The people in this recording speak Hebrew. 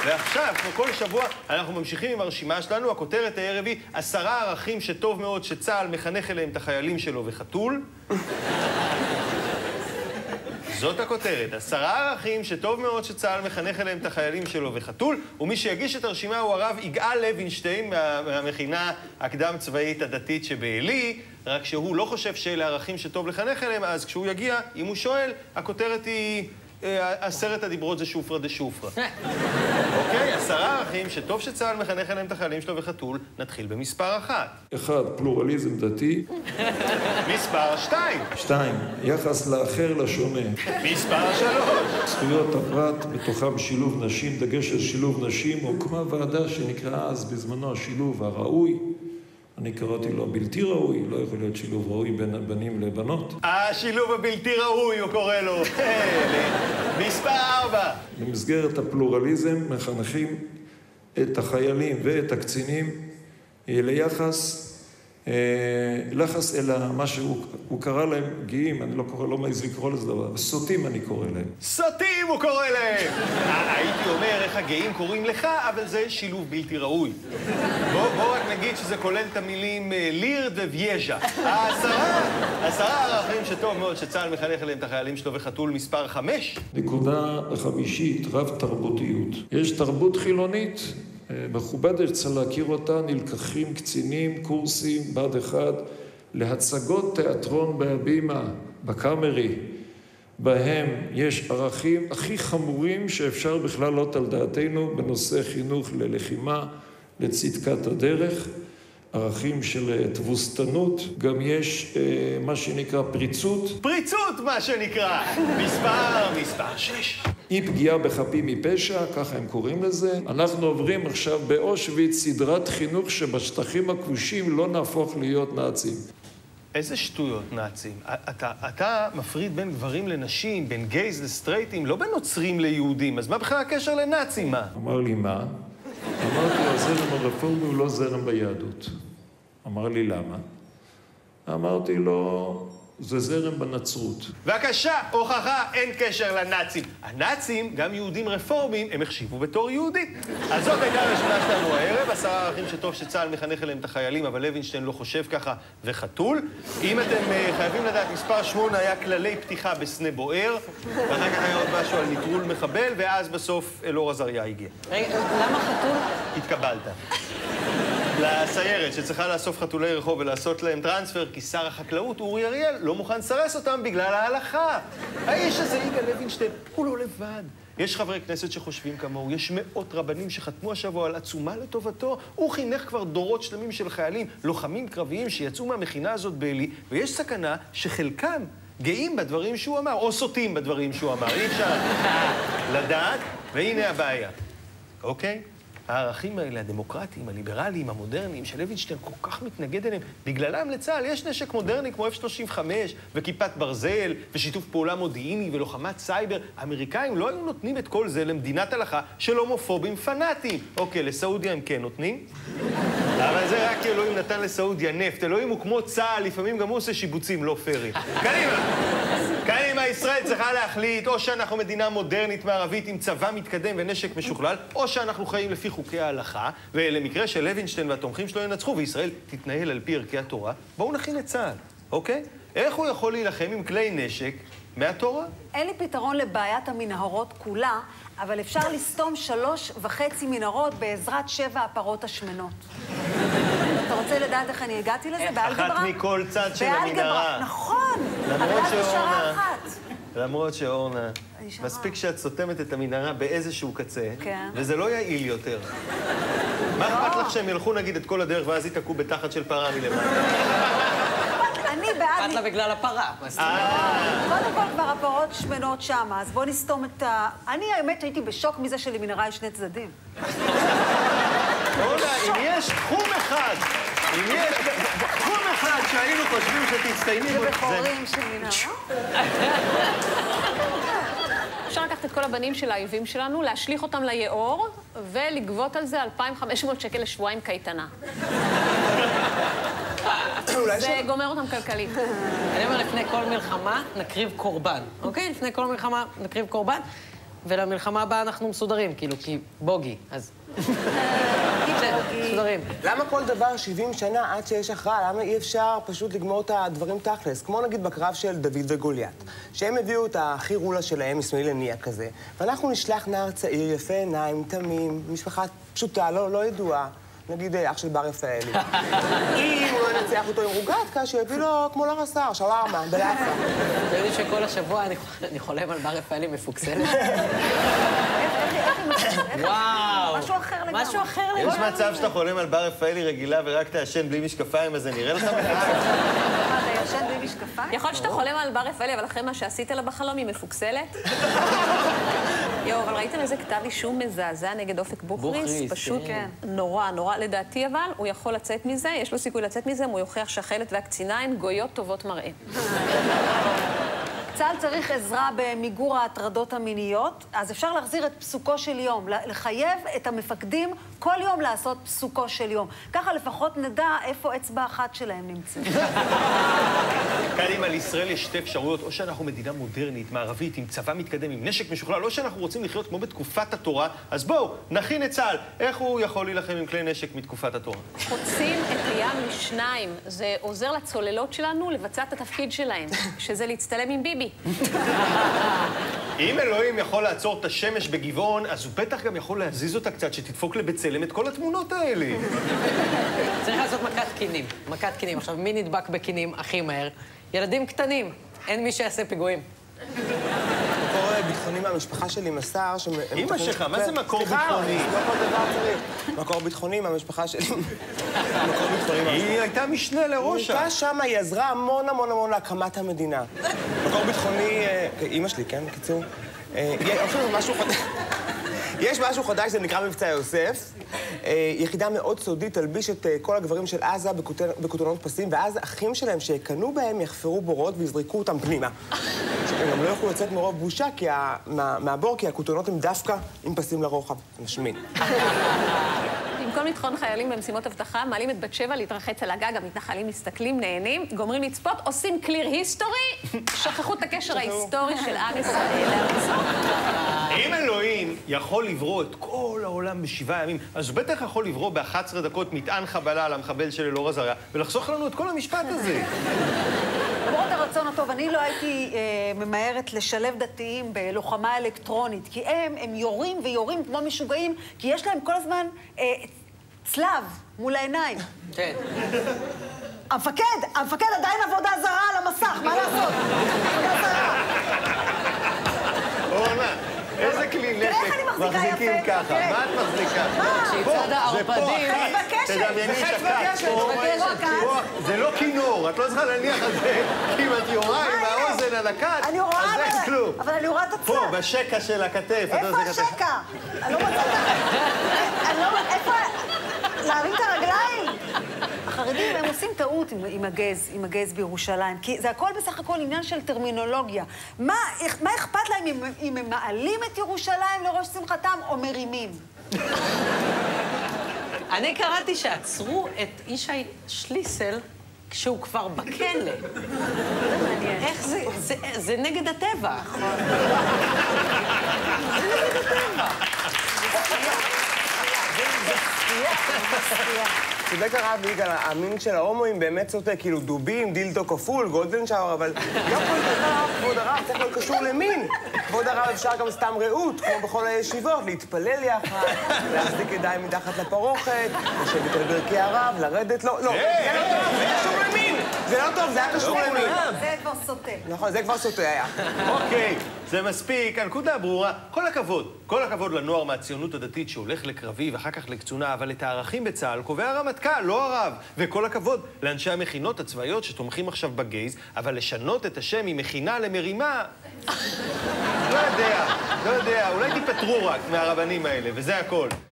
ועכשיו, כמו כל שבוע, אנחנו ממשיכים עם הרשימה שלנו. הכותרת הערב היא 10 ערכים שטוב מאוד שצה"ל מחנך אליהם את החיילים שלו וחתול. זאת הכותרת, 10 ערכים שטוב מאוד שצה"ל מחנך אליהם את החיילים שלו וחתול, ומי שיגיש את הרשימה הוא הרב יגאל לוינשטיין מהמכינה הקדם צבאית הדתית שבעלי, רק שהוא לא חושב שאלה ערכים שטוב לחנך אליהם, אז כשהוא יגיע, אם הוא שואל, הכותרת היא 10 הדיברות זה שופרה דה שופרה. אוקיי, 10 ערכים שטוב שצה"ל מחנך אליהם את החיילים שלו וחתול, נתחיל במספר 1. 1. פלורליזם דתי. מספר 2. 2. יחס לאחר לשונה. מספר 3. זכויות הפרט, בתוכם שילוב נשים, דגש על שילוב נשים. הוקמה ועדה שנקראה אז בזמנו השילוב הראוי. אני קראתי לו בלתי ראוי, לא יכול להיות שילוב ראוי בין הבנים לבנות. השילוב הבלתי ראוי, הוא קורא לו. מספר 4. במסגרת הפלורליזם מחנכים את החיילים ואת הקצינים ליחס אל מה שהוא קרא להם גאים, אני לא מעז לקרוא לזה דבר, סוטים אני קורא להם. סוטים הוא קורא להם! הייתי אומר איך הגאים קוראים לך, אבל זה שילוב בלתי ראוי. בוא רק נגיד שזה כולל את המילים לירד וויז'ה. 10 ערכים שטוב מאוד שצה"ל מחנך אליהם את החיילים שלו וחתול. מספר 5. נקודה 5, רב תרבותיות. יש תרבות חילונית. מכובד צריך להכיר אותה, נלקחים קצינים, קורסים, בד אחד, להצגות תיאטרון בהבימה, בקאמרי, בהם יש ערכים הכי חמורים שאפשר בכלל לעלות על דעתנו בנושא חינוך ללחימה, לצדקת הדרך, ערכים של תבוסתנות, גם יש מה שנקרא פריצות. פריצות, מה שנקרא! מספר 6. אי פגיעה בחפים מפשע, ככה הם קוראים לזה. אנחנו עוברים עכשיו באושוויץ סדרת חינוך שבשטחים הכבושים לא נהפוך להיות נאצים. איזה שטויות נאצים? אתה מפריד בין גברים לנשים, בין גייז לסטרייטים, לא בין נוצרים ליהודים, אז מה בכלל הקשר לנאצים, מה? אמר לי מה? אמרתי, הזרם הרפורמי הוא לא זרם ביהדות. אמר לי למה? אמרתי לו, זה זרם בנצרות. בבקשה, הוכחה, אין קשר לנאצים. הנאצים, גם יהודים רפורמים, הם החשיבו בתור יהודים. אז זאת הייתה הרשימה שלנו הערב, 10 ערכים שטוב שצה"ל מחנך אליהם את החיילים, אבל לוינשטיין לא חושב ככה, וחתול. אם אתם חייבים לדעת, מספר 8 היה כללי פתיחה בסנה בוער, ואחר כך היה עוד משהו על נטרול מחבל, ואז בסוף אלאור עזריה הגיע. רגע, למה חתול? התקבלת. לסיירת שצריכה לאסוף חתולי רחוב ולעשות להם טרנספר, כי שר החקלאות, אורי אריאל, לא מוכן לסרס אותם בגלל ההלכה. האיש הזה, יגאל לוינשטיין, הוא לא לבד. יש חברי כנסת שחושבים כמוהו, יש מאות רבנים שחתמו השבוע על עצומה לטובתו. הוא חינך כבר דורות שלמים של חיילים, לוחמים קרביים שיצאו מהמכינה הזאת בעלי, ויש סכנה שחלקם גאים בדברים שהוא אמר, או סוטים בדברים שהוא אמר. אי אפשר לדעת, והנה הבעיה. אוקיי? הערכים האלה, הדמוקרטיים, הליברליים, המודרניים, שלוינשטיין כל כך מתנגד אליהם, בגללם לצה"ל יש נשק מודרני כמו F-35 וכיפת ברזל ושיתוף פעולה מודיעיני ולוחמת סייבר. האמריקאים לא היו נותנים את כל זה למדינת הלכה של הומופובים פנאטיים. אוקיי, לסעודיה הם כן נותנים, אבל זה רק כי אלוהים נתן לסעודיה נפט. אלוהים הוא כמו צה"ל, לפעמים גם הוא עושה שיבוצים לא פיירים. קדימה, ישראל צריכה להחליט, או שאנחנו מדינה מודרנית מערבית עם צבא מתקדם ונשק משוכלל, או שאנחנו חיים לפי חוקי ההלכה, ולמקרה של לוינשטיין והתומכים שלו ינצחו, וישראל תתנהל על פי ערכי התורה, בואו נכין את צה"ל, אוקיי? איך הוא יכול להילחם עם כלי נשק מהתורה? אין לי פתרון לבעיית המנהרות כולה, אבל אפשר לסתום 3.5 מנהרות בעזרת 7 הפרות השמנות. אתה רוצה לדעת איך אני הגעתי לזה? באלגברה? אחת מכל צד של המנהרה. נכון! אבל את נשארה אחת. למרות שאורנה, מספיק שאת סותמת את המנהרה באיזשהו קצה, וזה לא יעיל יותר. מה אכפת לך שהם ילכו נגיד את כל הדרך ואז יתקעו בתחת של פרה מלמטה? אני בעד... אכפת לה בגלל הפרה. קודם כל כבר הפרות שמנות שמה, אז בוא נסתום את ה... אני האמת הייתי בשוק מזה שלמנהרה יש 2 צדדים. אורנה, אם יש תחום אחד, שהיינו חושבים שתצטייני בו... זה בחורים של מנהרה? אפשר לקחת את כל הבנים של האויבים שלנו, להשליך אותם ליאור, ולגבות על זה 2,500 שקל לשבועיים קייטנה. זה גומר אותם כלכלית. אני אומר, לפני כל מלחמה נקריב קורבן, אוקיי? לפני כל מלחמה נקריב קורבן. ולמלחמה הבאה אנחנו מסודרים, כאילו, כי בוגי, אז... מסודרים. למה כל דבר 70 שנה עד שיש הכרעה? למה אי אפשר פשוט לגמור את הדברים תכלס? כמו נגיד בקרב של דוד וגוליית, שהם הביאו את הכי רולה שלהם, אסמאעיל הנייה כזה, ואנחנו נשלח נער צעיר, יפה עיניים, תמים, משפחה פשוטה, לא ידועה. נגיד אח של בר רפאלי. אם הוא לא ינצח אותו עם רוגטקה, שיביא לו כמו לרס"ר, שווארמה, בלאפה. אתה יודע שכל השבוע אני חולם על בר רפאלי מפוקסלת? וואו. משהו אחר לגמרי. משהו אחר לגמרי. יש מצב שאתה חולם על בר רפאלי רגילה ורק תעשן בלי משקפיים, אז זה נראה לך בכלל? אתה ישן בלי משקפיים? יכול להיות שאתה חולם על בר רפאלי, אבל אחרי מה שעשית לה בחלום היא מפוקסלת? יואו, אבל ראיתם איזה כתב אישום מזעזע נגד אופק בוכריס? פשוט נורא, נורא. לדעתי אבל, הוא יכול לצאת מזה, יש לו סיכוי לצאת מזה, הוא יוכיח שהחיילת והקצינה הן גויות טובות מראה. צה"ל צריך עזרה במיגור ההטרדות המיניות, אז אפשר להחזיר את פסוקו של יום, לחייב את המפקדים כל יום לעשות פסוקו של יום. ככה לפחות נדע איפה אצבע אחת שלהם נמצאת. כאן על ישראל יש שתי אפשרויות, או שאנחנו מדינה מודרנית, מערבית, עם צבא מתקדם, עם נשק משוכלל, או שאנחנו רוצים לחיות כמו בתקופת התורה, אז בואו, נכין את צה"ל. איך הוא יכול להילחם עם כלי נשק מתקופת התורה? חוצים את הים לשניים. זה עוזר לצוללות שלנו לבצע את התפקיד שלהם, שזה להצטלם עם ביבי. אם אלוהים יכול לעצור את השמש בגבעון, אז הוא בטח גם יכול להזיז אותה קצת, שתדפוק לבצלם את כל התמונות האלה. צריך לעשות מכת קינים. מכת קינים. עכשיו, מי נדבק בקינים הכי מהר? ילדים קטנים. אין מי שיעשה פיגועים. מקור ביטחוני מהמשפחה שלי מסר ש... אמא שלך, מה זה מקור ביטחוני? לא כל דבר צריך. מקור ביטחוני מהמשפחה שלי. מקור ביטחוני... היא הייתה משנה לראשה. היא הייתה שם, היא עזרה המון המון המון להקמת המדינה. מקור ביטחוני... אמא שלי, כן? בקיצור. יש משהו חדש, זה נקרא מבצע יוסף. יחידה מאוד סודית תלביש את כל הגברים של עזה בכותונות פסים, ואז האחים שלהם שקנו בהם יחפרו בורות ויזרקו אותם פנימה. הם גם לא יוכלו לצאת מרוב בושה מהבור, כי הכותונות הם דווקא עם פסים לרוחב. משמין. במקום לטחון חיילים במשימות אבטחה, מעלים את בת שבע להתרחץ על הגג, המתנחלים מסתכלים, נהנים, גומרים לצפות, עושים קליר היסטורי, שכחו את הקשר ההיסטורי של עם ישראל לארצו. אם אלוהים יכול לברוא את כל העולם ב7 ימים, אז הוא בטח יכול לברוא ב11 דקות מטען חבלה על המחבל של אלאור אזריה, ולחסוך לנו את כל המשפט הזה. למרות הרצון הטוב, אני לא הייתי ממהרת לשלב דתיים בלוחמה אלקטרונית, כי הם יורים ויורים כמו משוגעים, כי יש להם כל הזמן צלב מול העיניים. כן. המפקד עדיין עבודה זרה על המסך, מה לעשות? עבודה זרה. אורנה, איזה כלי נשק מחזיקים ככה? מה את מחזיקה? שיצד הערפדים. תדמייני שקט. זה לא כינור, את לא צריכה להניח על זה. אם את יורה עם האוזן על הכת, אז אין כלום. אבל אני רואה את הצלב. פה, בשקע של הכתף. איפה השקע? אני לא מוצאת את... איפה... להרים את הרגליים? החרדים, הם עושים טעות עם הגז בירושלים, כי זה הכל בסך הכל עניין של טרמינולוגיה. מה אכפת להם אם הם מעלים את ירושלים לראש שמחתם או מרימים? אני קראתי שעצרו את ישי שליסל כשהוא כבר בכלא. איך זה? זה נגד הטבע. זה נגד הטבע. צודק הרב יגאל, המין של ההומואים באמת צודק, כאילו דובים, דילדו כפול, גולדן שאור, אבל לא כל דבר, כבוד הרב, צריך להיות קשור למין. כבוד הרב, אפשר גם סתם רעות, כמו בכל הישיבות, להתפלל יחד, להחזיק ידיים מתחת לפרוכת, לשבת על ברכי הרב, לרדת, לא, זה לא טוב, זה קשור למין. זה לא טוב, זה היה קשור למין. זה כבר סוטה. נכון, זה כבר סוטה היה. אוקיי, זה מספיק, הנקודה ברורה. כל הכבוד לנוער מהציונות הדתית שהולך לקרבי ואחר כך לקצונה, אבל את הערכים בצה"ל קובע הרמטכ"ל, לא הרב. וכל הכבוד לאנשי המכינות הצבאיות שתומכים עכשיו בגייז, אבל לשנות את השם ממכינה למרימה... לא יודע, אולי תיפטרו רק מהרבנים האלה, וזה הכל.